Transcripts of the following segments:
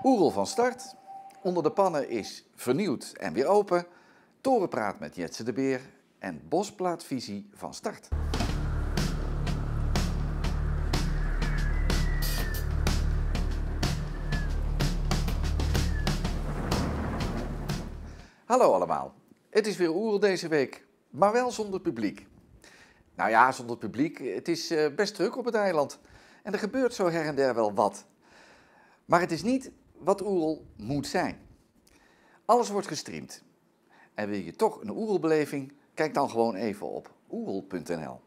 Oerol van start. Onder de pannen is vernieuwd en weer open. Torenpraat met Jetse de Beer en Bosplaatvisie van start. Hallo allemaal. Het is weer Oerol deze week, maar wel zonder publiek. Nou ja, zonder publiek. Het is best druk op het eiland. En er gebeurt zo her en der wel wat. Maar het is niet wat Oerol moet zijn. Alles wordt gestreamd. En wil je toch een Oerolbeleving? Kijk dan gewoon even op oerol.nl.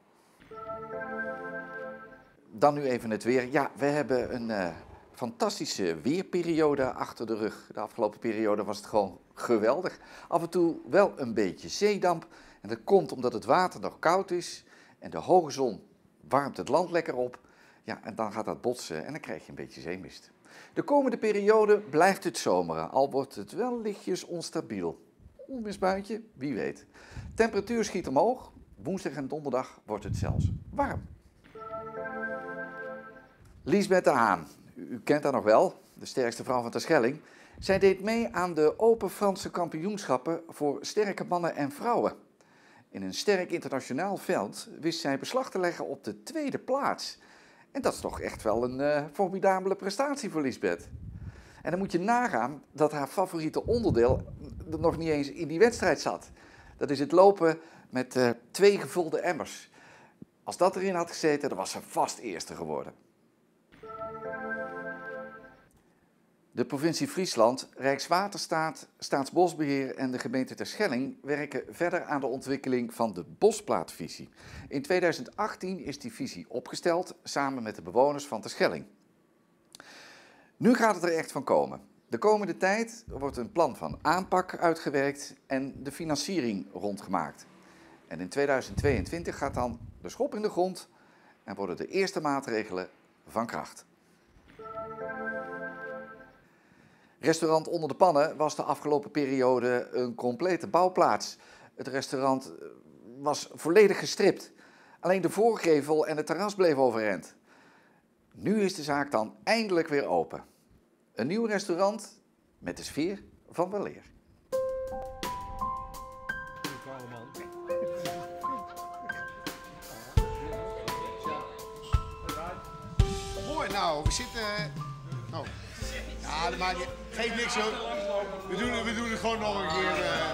Dan nu even het weer. Ja, we hebben een fantastische weerperiode achter de rug. De afgelopen periode was het gewoon geweldig. Af en toe wel een beetje zeedamp. En dat komt omdat het water nog koud is. En de hoge zon warmt het land lekker op. Ja, en dan gaat dat botsen en dan krijg je een beetje zeemist. De komende periode blijft het zomeren, al wordt het wel lichtjes onstabiel. Onweersbuitje, wie weet. Temperatuur schiet omhoog. Woensdag en donderdag wordt het zelfs warm. Liesbeth de Haan, u kent haar nog wel, de sterkste vrouw van Terschelling. Zij deed mee aan de Open Franse kampioenschappen voor sterke mannen en vrouwen. In een sterk internationaal veld wist zij beslag te leggen op de tweede plaats. En dat is toch echt wel een formidabele prestatie voor Liesbeth. En dan moet je nagaan dat haar favoriete onderdeel er nog niet eens in die wedstrijd zat. Dat is het lopen met 2 gevulde emmers. Als dat erin had gezeten, dan was ze vast eerste geworden. De provincie Friesland, Rijkswaterstaat, Staatsbosbeheer en de gemeente Terschelling werken verder aan de ontwikkeling van de Bosplaatvisie. In 2018 is die visie opgesteld samen met de bewoners van Terschelling. Nu gaat het er echt van komen. De komende tijd wordt een plan van aanpak uitgewerkt en de financiering rondgemaakt. En in 2022 gaat dan de schop in de grond en worden de eerste maatregelen van kracht. Restaurant Onder de Pannen was de afgelopen periode een complete bouwplaats. Het restaurant was volledig gestript. Alleen de voorgevel en het terras bleven overeind. Nu is de zaak dan eindelijk weer open. Een nieuw restaurant met de sfeer van weleer. Mooi, nou, we zitten... Oh. Ja, dat maakt niet... Geeft niks hoor. We doen het gewoon nog een keer.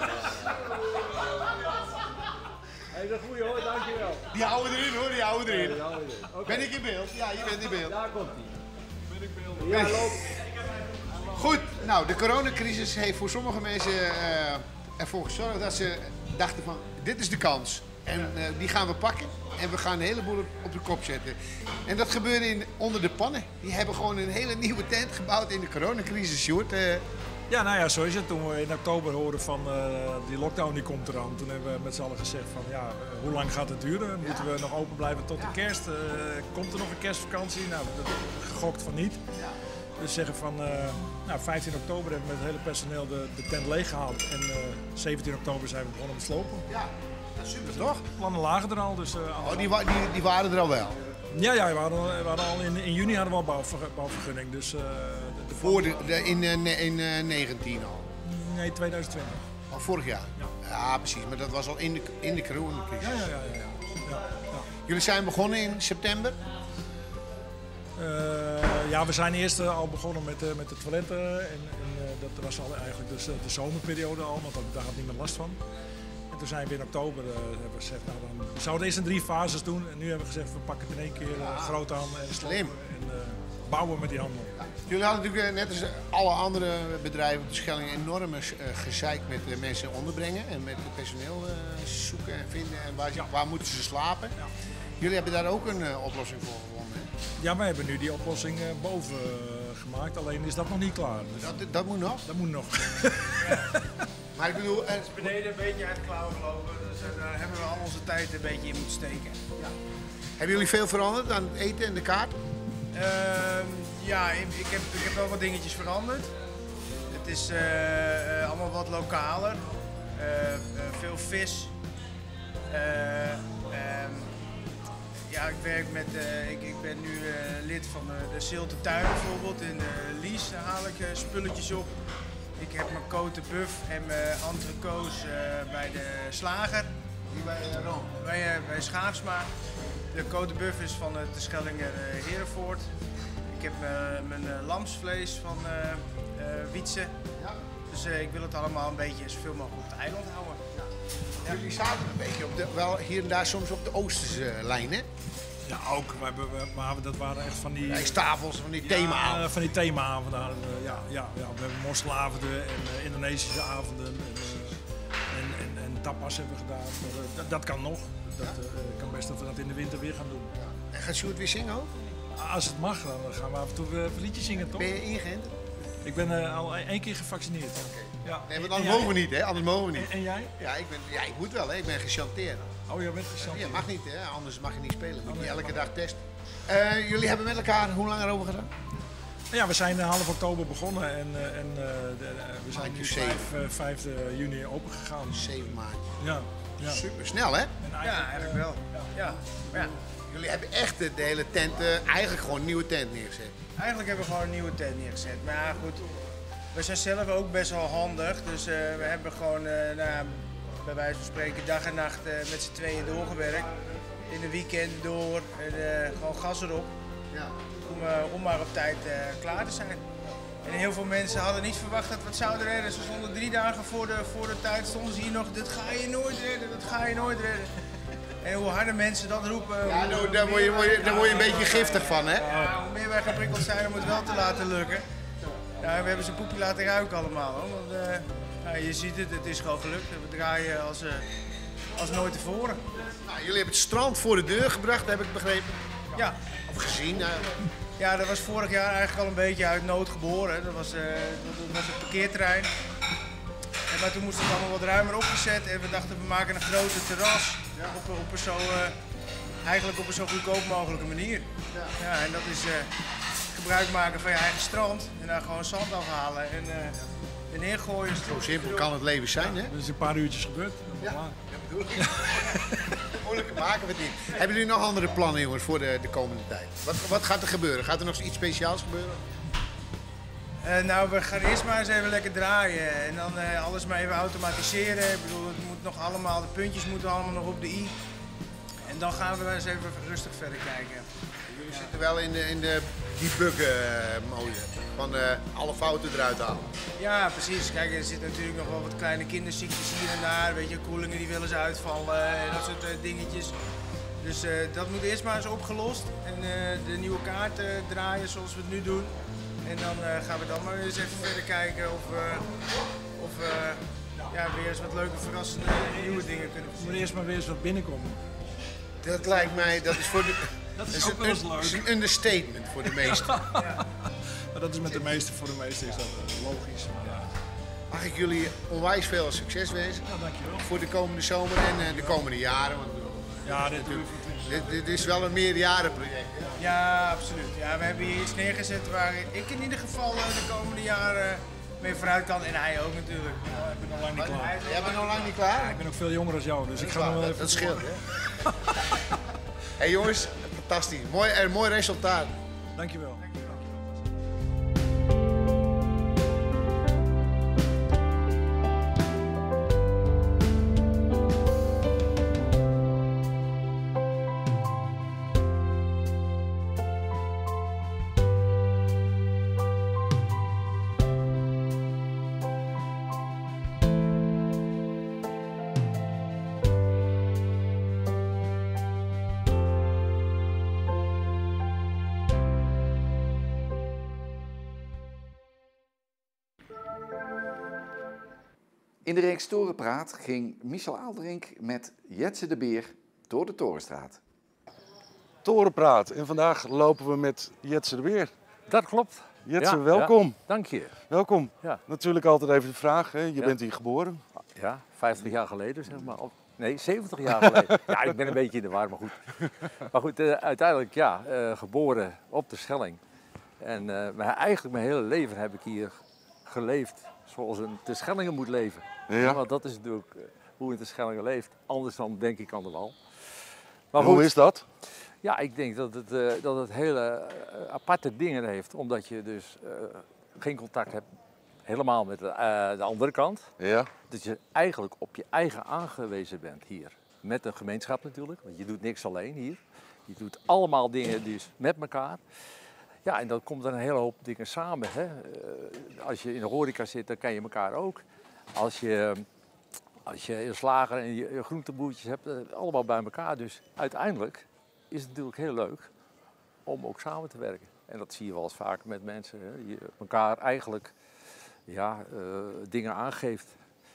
Hey, dat is goed hoor, dankjewel. Die houden erin hoor, die houden erin. Ja, okay. Ben ik in beeld? Ja, je bent in beeld. Daar komt hij. Ben ik beeld? Ja, loop. Goed, nou, de coronacrisis heeft voor sommige mensen ervoor gezorgd dat ze dachten van, dit is de kans. En die gaan we pakken en we gaan een heleboel op de kop zetten. En dat gebeurde onder de pannen. Die hebben gewoon een hele nieuwe tent gebouwd in de coronacrisis, Sjoerd. Ja, nou ja, zo is het. Toen we in oktober hoorden van die lockdown die komt eraan, toen hebben we met z'n allen gezegd van ja, hoe lang gaat het duren? Moeten we nog open blijven tot de kerst? Komt er nog een kerstvakantie? Nou, gegokt van niet. Dus zeggen van, nou, 15 oktober hebben we met het hele personeel de tent leeggehaald en 17 oktober zijn we begonnen met slopen. Ja, dat is super toch? Plannen lagen er al, dus... Die waren er al wel. Ja, we hadden al in juni hadden we al bouwvergunning, dus... In 19 al? Nee, 2020. Al vorig jaar? Ja, precies, maar dat was al in de coronacrisis. Ja. Jullie zijn begonnen in september? Ja, we zijn eerst al begonnen met de toiletten en dat was al eigenlijk dus de zomerperiode al, want daar had niemand last van. En toen zijn we in oktober hebben we gezegd, nou, dan, we zouden eerst in 3 fases doen en nu hebben we gezegd, we pakken het in één keer groot aan en slopen en bouwen met die handel. Jullie hadden natuurlijk net als alle andere bedrijven op de Schelling enorme gezeik met de mensen onderbrengen en met het personeel zoeken en vinden en waar moeten ze slapen. Ja. Jullie hebben daar ook een oplossing voor gevonden, hè? Ja, wij hebben nu die oplossing boven gemaakt, alleen is dat nog niet klaar. Dus dat moet nog? Dat moet nog. Maar ik bedoel... Het is beneden een beetje uit de klauwen gelopen, dus daar hebben we al onze tijd een beetje in moeten steken. Ja. Hebben jullie veel veranderd aan het eten en de kaart? Ja, ik heb wel wat dingetjes veranderd. Het is allemaal wat lokaler. Veel vis. ik werk met, ik ben nu lid van de Zilte Tuin bijvoorbeeld. In Lies daar haal ik spulletjes op. Ik heb mijn Côte Buff en mijn entrecots bij de slager. Die bij Ron. Bij Schaafsma. De Côte Buff is van de Schellinger Herenvoort. Ik heb mijn lamsvlees van Wietse. Ja. Dus ik wil het allemaal een beetje zoveel mogelijk op het eiland houden. Ja. Jullie zaten een beetje wel hier en daar soms op de Oosterse lijn, hè? Ja, ook. Maar dat waren echt van die... Rijsttafels, van die themaavonden. Van die themaavonden. Ja. We hebben mosselavonden en Indonesische avonden. En tapas hebben we gedaan. Dat kan nog. Dat kan best dat we dat in de winter weer gaan doen. En gaat Sjoerd weer zingen ook? Als het mag, dan gaan we af en toe liedjes zingen, toch? Ben je ingeënt? Ik ben al 1 keer gevaccineerd. Ja. Nee, want anders mogen we niet, hè? Anders mogen we niet. En jij? Ja, ik moet wel, hè? Ik ben gechanteerd. Oh, jij bent gechanteerd. Ja, mag niet, hè? Anders mag je niet spelen. Moet je elke dag testen. Jullie hebben met elkaar hoe lang erover gedaan? Ja, we zijn half oktober begonnen en we zijn nu 5 juni open gegaan. 7 maanden. Ja. Super snel, hè? Ja, eigenlijk wel. Ja. Maar ja, Jullie hebben echt de hele tent, eigenlijk gewoon een nieuwe tent neergezet. eigenlijk hebben we gewoon een nieuwe tent neergezet. Maar ja, goed. We zijn zelf ook best wel handig. Dus we hebben gewoon, bij wijze van spreken, dag en nacht met z'n tweeën doorgewerkt. In de weekend door. En, gewoon gas erop. Ja. Om maar op tijd klaar te zijn. En heel veel mensen hadden niet verwacht dat we het zouden redden. Ze stonden 3 dagen voor de tijd, stonden ze hier nog, dit ga je nooit redden, dat ga je nooit redden. En hoe harder mensen dat roepen, Ja, daar word je een beetje giftig van, hè? hoe meer wij geprikkeld zijn om het wel te laten lukken. Ja, we hebben ze poepje laten ruiken allemaal. Hoor. Want, je ziet het, het is gewoon gelukt. We draaien als nooit tevoren. Nou, jullie hebben het strand voor de deur gebracht, heb ik begrepen. Ja. Of gezien. Ja, dat was vorig jaar eigenlijk al een beetje uit nood geboren. Dat was het parkeerterrein. Maar toen moest het allemaal wat ruimer opgezet en we dachten we maken een groter terras eigenlijk op een zo goedkoop mogelijke manier. Ja, en dat is gebruik maken van je eigen strand en daar gewoon zand afhalen en neergooien. Zo simpel kan het leven zijn, hè? Dat is een paar uurtjes gebeurd. Ja, dat bedoel ik. Moeilijker maken we het niet. Hebben jullie nog andere plannen, jongens, voor de komende tijd? Wat gaat er gebeuren? Gaat er nog iets speciaals gebeuren? Nou, we gaan eerst maar eens even lekker draaien en dan alles maar even automatiseren. Ik bedoel, het moet nog allemaal, de puntjes moeten allemaal nog op de i. En dan gaan we eens even rustig verder kijken. Jullie zitten wel in de debug-mode, van alle fouten eruit halen. Ja, precies. Kijk, er zitten natuurlijk nog wel wat kleine kinderziektes hier en daar. Weet je, koelingen die willen eens uitvallen en dat soort dingetjes. Dus dat moet eerst maar eens opgelost. En de nieuwe kaart draaien zoals we het nu doen. En dan gaan we dan maar eens even verder kijken of we weer eens wat leuke, verrassende nieuwe dingen kunnen Er zien. moet eerst maar weer eens wat binnenkomen. Dat lijkt mij, dat is voor de... Dat is ook wel eens dat is leuk. een understatement voor de meesten. Maar dat is met de meeste, voor de meesten is dat logisch. Maar ja. Mag ik jullie onwijs veel succes wensen Ja, dankjewel. voor de komende zomer en de komende jaren. Want Ja, dit doen we voor 20 jaar. dit is wel een meerjarenproject. Hè? Ja, absoluut. Ja, we hebben hier iets neergezet waar ik in ieder geval de komende jaren mee vooruit kan. En hij ook natuurlijk. Ja, ik ben nog lang niet klaar. Jij bent nog lang niet klaar? Ja, ik ben ook veel jonger dan jou, dus ik ga nog wel even... Dat scheelt, hè? Hey jongens, fantastisch. Mooi resultaat. Dankjewel. In de reeks Torenpraat ging Michel Aalderink met Jetse de Beer door de Torenstraat. Torenpraat en vandaag lopen we met Jetse de Beer. Dat klopt. Jetse, Ja, welkom. ja, dank je. Welkom. Ja. Natuurlijk altijd even de vraag, hè? Je Ja. bent hier geboren. Ja, 50 jaar geleden zeg maar. Nee, 70 jaar geleden. Ja, ik ben een beetje in de war, maar goed. Maar goed, uiteindelijk ja, geboren op de Schelling. En maar eigenlijk mijn hele leven heb ik hier geleefd zoals een te Schellingen moet leven. Ja. Want dat is natuurlijk hoe een te Schellingen leeft. Anders dan denk ik aan de wal. Maar En hoe is dat? Ja, ik denk dat het hele aparte dingen heeft, omdat je dus geen contact hebt helemaal met de andere kant. Ja. Dat je eigenlijk op je eigen aangewezen bent hier. Met een gemeenschap natuurlijk, want je doet niks alleen hier. Je doet allemaal dingen dus met elkaar. Ja, en dan komt er een hele hoop dingen samen. Hè. Als je in de horeca zit, dan ken je elkaar ook. Als je een slager en je groenteboertjes hebt, allemaal bij elkaar. Dus uiteindelijk is het natuurlijk heel leuk om ook samen te werken. En dat zie je wel eens vaker met mensen. Hè. Je elkaar eigenlijk dingen aangeeft.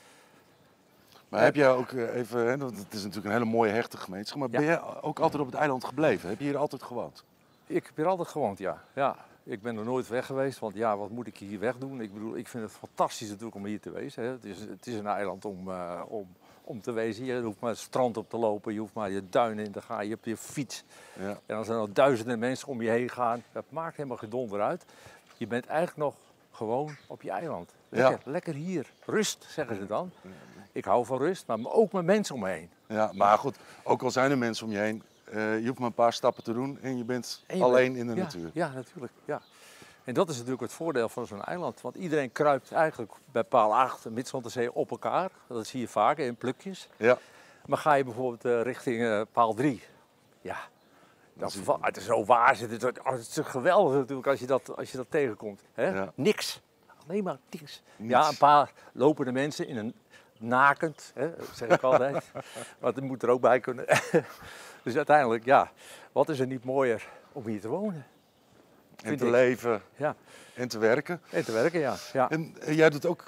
Maar heb jij ook even, hè, want het is natuurlijk een hele mooie hechte gemeenschap, maar ben jij ook altijd op het eiland gebleven? Heb je hier altijd gewoond? Ik heb hier altijd gewoond, ja. Ik ben er nooit weg geweest, want ja, wat moet ik hier weg doen? Ik bedoel, ik vind het fantastisch natuurlijk om hier te wezen. Hè. Het is een eiland om te wezen. Je hoeft maar het strand op te lopen, je hoeft maar je duinen in te gaan, je hebt je fiets. Ja. En als er nog duizenden mensen om je heen gaan, dat maakt helemaal geen donder uit. Je bent eigenlijk nog gewoon op je eiland. Lekker hier. Rust, zeggen ze dan. Ik hou van rust, maar ook met mensen om me heen. Ja, maar goed, ook al zijn er mensen om je heen, je hoeft maar een paar stappen te doen en je bent alleen in de natuur. Ja, natuurlijk. Ja. En dat is natuurlijk het voordeel van zo'n eiland. Want iedereen kruipt eigenlijk bij paal 8, Middellandse op elkaar. Dat zie je vaak in plukjes. Ja. Maar ga je bijvoorbeeld richting paal 3, ja, het is zo waar. Het is geweldig natuurlijk als je dat tegenkomt. Hè? Ja. Niks. Alleen maar niks. Ja, een paar lopende mensen in een nakend, hè, zeg ik altijd. Maar dat moet er ook bij kunnen. Dus uiteindelijk, ja, wat is er niet mooier om hier te wonen? En te leven. Ja. En te werken. En te werken, ja. En jij doet ook,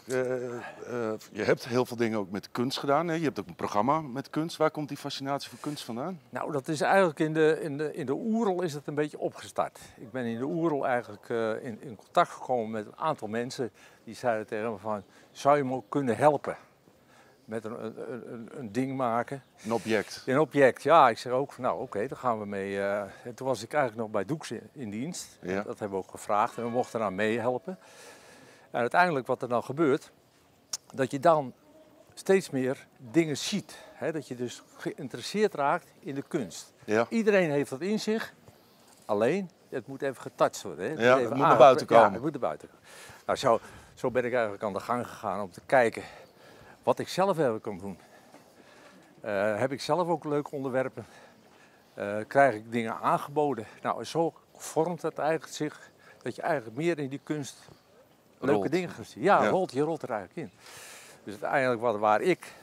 je hebt heel veel dingen ook met kunst gedaan. Hè? Je hebt ook een programma met kunst. Waar komt die fascinatie voor kunst vandaan? Nou, dat is eigenlijk in de Oerel is het een beetje opgestart. Ik ben in de Oerel eigenlijk in contact gekomen met een aantal mensen. Die zeiden tegen me van, zou je me ook kunnen helpen? Met een ding maken. Een object? Een object, ja. Ik zeg ook van, nou oké, daar gaan we mee. En toen was ik eigenlijk nog bij Doeks in dienst. Ja. Dat hebben we ook gevraagd en we mochten eraan meehelpen. En uiteindelijk wat er dan gebeurt, dat je dan steeds meer dingen ziet. Hè? Dat je dus geïnteresseerd raakt in de kunst. Ja. Iedereen heeft dat in zich, alleen het moet even getoucht worden. Hè? Het moet naar buiten komen. Ja, het moet naar buiten komen. Nou, zo ben ik eigenlijk aan de gang gegaan om te kijken wat ik zelf even kan doen. Heb ik zelf ook leuke onderwerpen? Krijg ik dingen aangeboden? Nou, zo vormt het eigenlijk zich dat je eigenlijk meer in die kunst leuke dingen gaat zien. Ja, je rolt er eigenlijk in. Dus uiteindelijk waar ik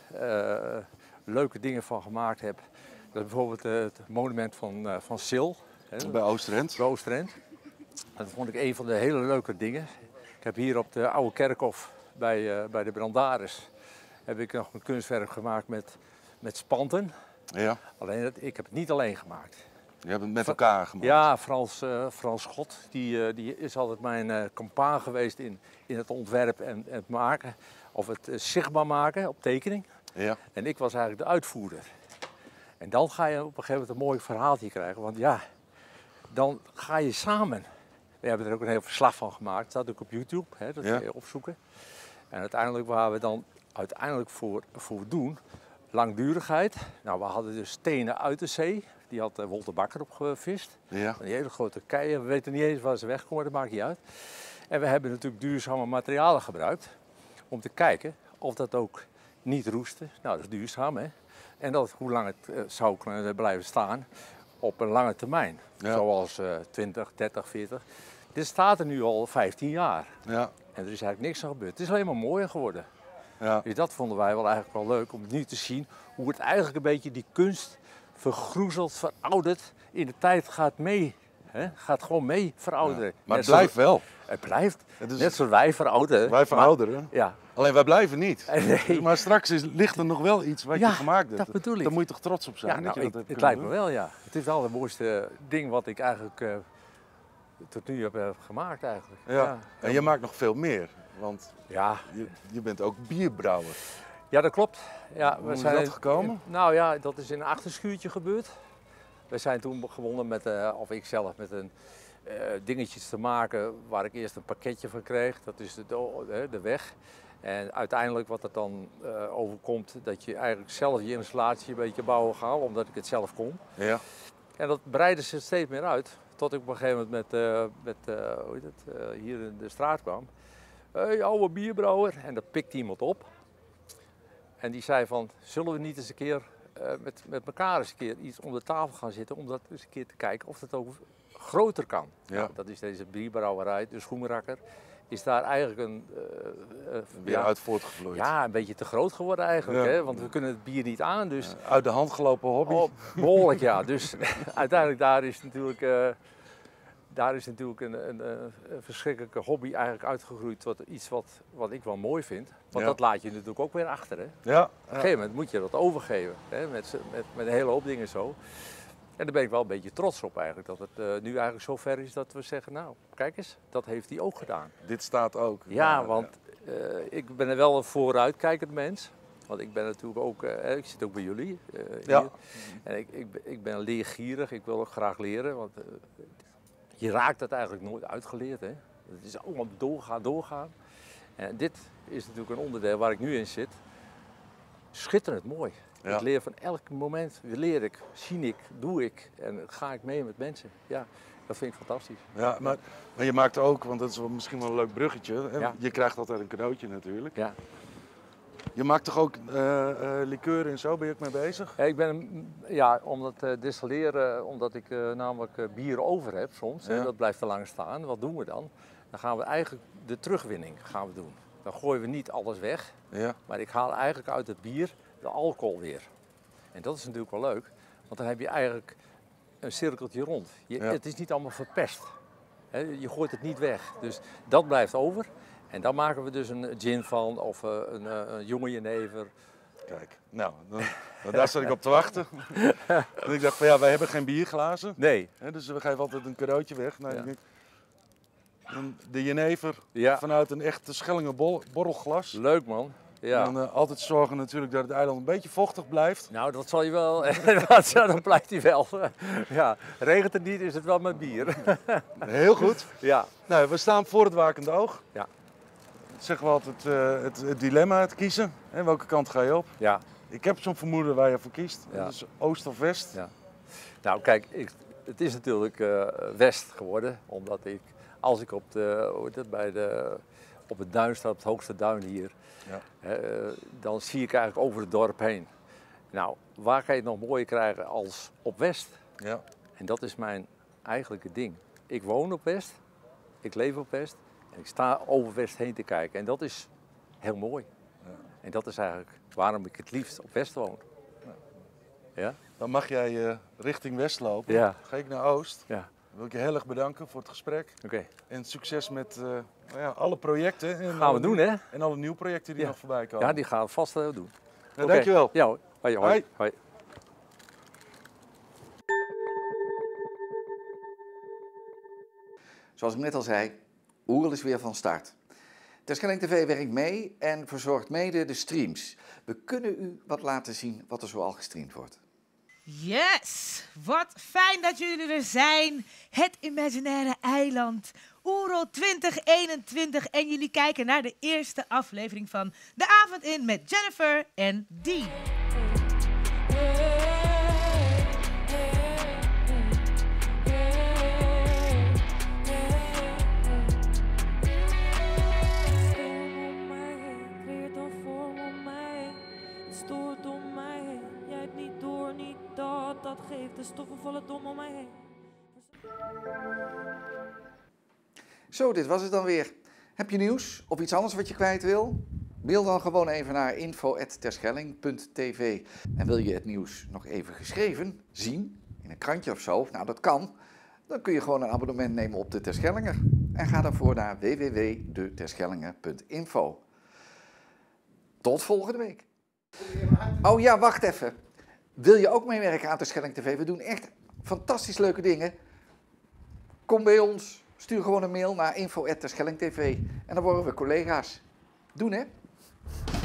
leuke dingen van gemaakt heb, dat is bijvoorbeeld het monument van Sil. Bij Oosterend. Bij Oosterend. Dat vond ik een van de hele leuke dingen. Ik heb hier op de Oude Kerkhof bij de Brandaris heb ik nog een kunstwerk gemaakt met spanten. Ja. Alleen ik heb het niet alleen gemaakt. Je hebt het met elkaar gemaakt? Ja, Frans Schot, die is altijd mijn compaan geweest in het ontwerp en het maken. Of het zichtbaar maken op tekening. Ja. En ik was eigenlijk de uitvoerder. En dan ga je op een gegeven moment een mooi verhaaltje krijgen. Want ja, dan ga je samen. We hebben er ook een heel verslag van gemaakt. Dat staat ook op YouTube, hè, dat kun je opzoeken. En uiteindelijk waar we dan voor doen, langdurigheid. Nou, we hadden dus stenen uit de zee. Die had Wolter Bakker opgevist. Ja. Die hele grote keien. We weten niet eens waar ze wegkomen, dat maakt niet uit. En we hebben natuurlijk duurzame materialen gebruikt. Om te kijken of dat ook niet roestte. Nou, dat is duurzaam, hè. En hoe lang het zou kunnen blijven staan op een lange termijn. Ja. Zoals 20, 30, 40. Dit staat er nu al 15 jaar. Ja. En er is eigenlijk niks aan gebeurd. Het is alleen maar mooier geworden. Ja. Dus dat vonden wij wel eigenlijk wel leuk om nu te zien hoe het eigenlijk een beetje die kunst vergroezeld, verouderd in de tijd gaat mee. Hè? Gaat gewoon mee verouderen. Ja. Maar het blijft wel. Het blijft. Net zoals wij verouderen. Wij verouderen. Ja. Alleen wij blijven niet. Nee. Maar straks ligt er nog wel iets wat je gemaakt hebt. Dat bedoel ik. Daar moet je toch trots op zijn? Ja, nou, het lijkt me wel, ja. Het is wel het mooiste ding wat ik eigenlijk tot nu heb gemaakt eigenlijk. Ja. En je maakt nog veel meer. Want je bent ook bierbrouwer. Ja, dat klopt. Ja, hoe is dat gekomen? Nou ja, dat is in een achterschuurtje gebeurd. We zijn toen gewonnen met, of ik zelf, met een dingetjes te maken waar ik eerst een pakketje van kreeg. Dat is de weg. En uiteindelijk wat er dan overkomt, dat je eigenlijk zelf je installatie een beetje bouwen gaat, omdat ik het zelf kon. Ja. En dat breidde zich steeds meer uit. Tot ik op een gegeven moment hier in de straat kwam. Hey, oude bierbrouwer. En dat pikte iemand op. En die zei van, zullen we niet eens een keer met elkaar eens een keer iets om de tafel gaan zitten. Om dat eens een keer te kijken of dat ook groter kan. Ja. Nou, dat is deze bierbrouwerij, de Schoenrakker. Is daar eigenlijk Weer uit voortgevloeid. ja, een beetje te groot geworden eigenlijk. Ja. Hè? Want we kunnen het bier niet aan. Dus Uit de hand gelopen hobby. behoorlijk, ja. Dus uiteindelijk daar is natuurlijk een verschrikkelijke hobby eigenlijk uitgegroeid tot iets wat ik wel mooi vind. Want Ja. dat laat je natuurlijk ook weer achter. Hè? Op Ja. een gegeven moment moet je dat overgeven. Hè? Met een hele hoop dingen zo. En daar ben ik wel een beetje trots op eigenlijk. Dat het nu eigenlijk zo ver is dat we zeggen, nou, kijk eens, dat heeft hij ook gedaan. Dit staat ook. Ja, want ik ben er wel een vooruitkijkend mens. Want ik ben natuurlijk ook, ik zit ook bij jullie Ja. hier. En ik ben leergierig, ik wil ook graag leren. Want je raakt het eigenlijk nooit uitgeleerd. Hè? Het is allemaal doorgaan. En dit is natuurlijk een onderdeel waar ik nu in zit. Schitterend mooi. Ja. Ik leer van elk moment, leer ik, zie ik, doe ik en ga ik mee met mensen. Ja, dat vind ik fantastisch. Ja, maar je maakt ook, want dat is misschien wel een leuk bruggetje. Hè? Ja. Je krijgt altijd een cadeautje natuurlijk. Ja. Je maakt toch ook liqueur en zo, ben je ook mee bezig? Ja, ik ben, ja, om dat destilleren, omdat ik namelijk bier over heb soms, Ja. hè, dat blijft te lang staan. Wat doen we dan? Dan gaan we eigenlijk de terugwinning gaan we doen. Dan gooien we niet alles weg, Ja. maar ik haal eigenlijk uit het bier de alcohol weer. En dat is natuurlijk wel leuk, want dan heb je eigenlijk een cirkeltje rond. Ja. Het is niet allemaal verpest. Hè, je gooit het niet weg. Dus dat blijft over. En dan maken we dus een gin van of een jonge jenever. Kijk, nou, daar zat ik op te wachten. En ik dacht van ja, wij hebben geen bierglazen. Nee. Hè, dus we geven altijd een cadeautje weg. Nou, Ja. ik denk, de jenever Ja. vanuit een echte Schellingen borrelglas. Leuk man. Ja. En dan altijd zorgen natuurlijk dat het eiland een beetje vochtig blijft. Nou, dat zal je wel. Dan blijft hij wel. Ja, regent het niet, is het wel met bier. Heel goed. Ja. Nou, we staan voor het wakende oog. Ja. Zeggen we altijd het dilemma, het kiezen. Hè, welke kant ga je op? Ja. Ik heb zo'n vermoeden waar je voor kiest. Ja. Dus oost of west. Ja. Nou, kijk, het is natuurlijk west geworden, omdat ik, als ik op het duin sta, op het hoogste duin hier, Ja. dan zie ik eigenlijk over het dorp heen. Nou, waar kan je het nog mooier krijgen als op west? Ja. En dat is mijn eigenlijke ding. Ik woon op west, ik leef op west en ik sta over west heen te kijken. En dat is heel mooi. Ja. En dat is eigenlijk waarom ik het liefst op west woon. Ja? Dan mag jij richting west lopen. Ja. Ga ik naar oost. Ja. Dan wil ik je heel erg bedanken voor het gesprek. Oké. En succes met alle projecten. En Gaan we doen, hè? En alle nieuwe projecten die Ja. nog voorbij komen. Ja, die gaan we vast doen. Nou, Oké. dankjewel. Ja hoor. Hoi, hoi. Hoi. Hoi. Zoals ik net al zei, Oerl is weer van start. Terschelling TV werkt mee en verzorgt mede de streams. We kunnen u wat laten zien wat er zoal gestreamd wordt. Yes! Wat fijn dat jullie er zijn. Het imaginaire eiland. Oerol 2021. En jullie kijken naar de eerste aflevering van De Avond In met Jennifer en Dean. Dat geeft de stoffen vallen dom om mij heen. Zo, dit was het dan weer. Heb je nieuws of iets anders wat je kwijt wil? Mail dan gewoon even naar info@terschelling.tv. En wil je het nieuws nog even geschreven zien, in een krantje of zo? Nou, dat kan. Dan kun je gewoon een abonnement nemen op de Terschellinger. En ga daarvoor naar www.deterschellinger.info. Tot volgende week. Oh ja, wacht even. Wil je ook meewerken aan Terschelling TV? We doen echt fantastisch leuke dingen. Kom bij ons. Stuur gewoon een mail naar info@terschelling.tv. En dan worden we collega's. Doen, hè?